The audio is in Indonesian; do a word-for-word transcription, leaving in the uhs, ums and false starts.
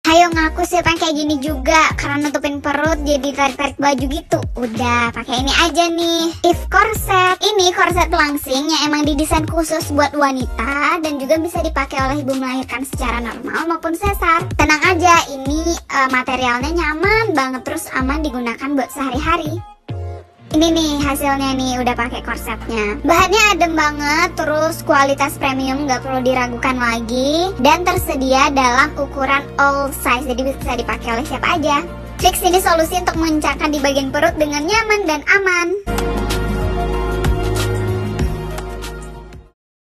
Hayo ngaku sih yang kayak gini juga, karena nutupin perut jadi tarik-tarik baju gitu. Udah, pakai ini aja nih, If Corset. Ini korset langsing yang emang didesain khusus buat wanita dan juga bisa dipakai oleh ibu melahirkan secara normal maupun sesar. Tenang aja, ini uh, materialnya nyaman banget, terus aman digunakan buat sehari-hari. Ini nih hasilnya nih, udah pakai korsetnya. Bahannya adem banget, terus kualitas premium, nggak perlu diragukan lagi, dan tersedia dalam ukuran all size, jadi bisa dipakai oleh siapa aja. Fix ini solusi untuk mengencangkan di bagian perut dengan nyaman dan aman.